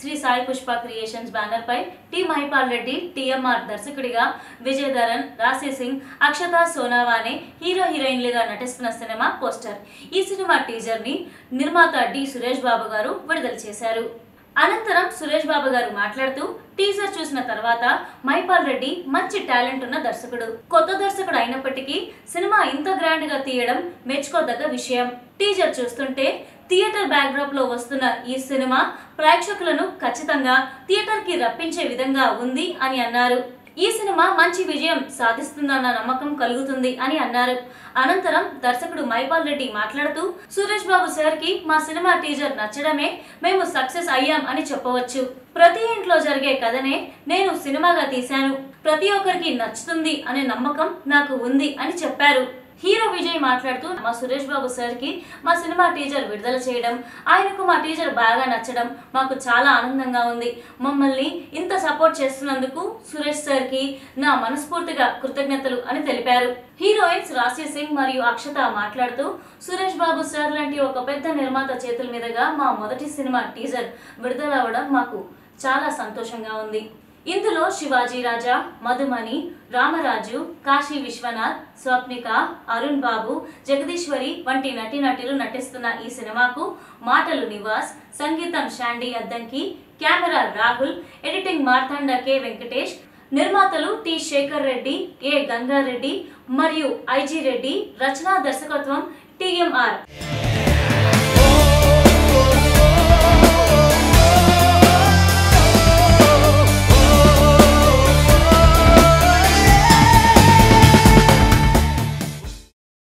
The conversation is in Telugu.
శ్రీ సాయి పుష్ప క్రియేషన్స్ బ్యానర్ పై టి మహిపాల్ రెడ్డి టిఎంఆర్ దర్శకుడిగా విజయధరన్, రాశి సింగ్, అక్షత సోనావానే హీరో హీరోయిన్లుగా నటిస్తున్న సినిమా పోస్టర్. ఈ సినిమా టీజర్ ని నిర్మాత D.Suresh బాబు గారు విడుదల చేశారు. అనంతరం సురేష్ బాబు గారు మాట్లాడుతూ టీజర్ చూసిన తర్వాత మహిపాల్ రెడ్డి మంచి టాలెంట్ ఉన్న దర్శకుడు, కొత్త దర్శకుడు అయినప్పటికీ సినిమా ఇంత గ్రాండ్ గా తీయడం మెచ్చుకోదగ్గ విషయం. టీజర్ చూస్తుంటే థియేటర్ బ్యాక్ డ్రాప్ లో వస్తున్న ఈ సినిమా ప్రేక్షకులను ఖచ్చితంగా థియేటర్ కి రప్పించే విధంగా ఉంది అని అన్నారు. ఈ సినిమా మంచి విజయం సాధిస్తుందన్న నమ్మకం కలుగుతుంది అని అన్నారు. అనంతరం దర్శకుడు మహిపాల్ రెడ్డి మాట్లాడుతూ సురేష్ బాబు సార్ కి మా సినిమా టీజర్ నచ్చడమే మేము సక్సెస్ అయ్యాం అని చెప్పవచ్చు. ప్రతి ఇంట్లో జరిగే కథనే నేను సినిమాగా తీశాను, ప్రతి ఒక్కరికి నచ్చుతుంది అనే నమ్మకం నాకు ఉంది అని చెప్పారు. హీరో విజయ్ మాట్లాడుతూ మా సురేష్ బాబు సార్ కి మా సినిమా టీజర్ విడుదల చేయడం, ఆయనకు మా టీజర్ బాగా నచ్చడం మాకు చాలా ఆనందంగా ఉంది. మమ్మల్ని ఇంత సపోర్ట్ చేస్తున్నందుకు సురేష్ సార్ కి నా మనస్ఫూర్తిగా కృతజ్ఞతలు అని తెలిపారు. హీరోయిన్స్ రాశి సింగ్ మరియు అక్షత మాట్లాడుతూ సురేష్ బాబు సార్ లాంటి ఒక పెద్ద నిర్మాత చేతుల మీదుగా మా మొదటి సినిమా టీజర్ విడుదలవ్వడం మాకు చాలా సంతోషంగా ఉంది. ఇందులో శివాజీ రాజా, మధుమణి, రామరాజు, కాశీ విశ్వనాథ్, స్వప్నిక, అరుణ్ బాబు, జగదీశ్వరి వంటి నటీనటులు నటిస్తున్న ఈ సినిమాకు మాటలు నివాస్, సంగీతం Sandy Addanki, camera Rahul, editing Marthanda K Venkatesh, నిర్మాతలు టి శేఖర్ రెడ్డి, ఏ గంగారెడ్డి మరియు ఐజీ రెడ్డి, రచనా దర్శకత్వం టిఎంఆర్.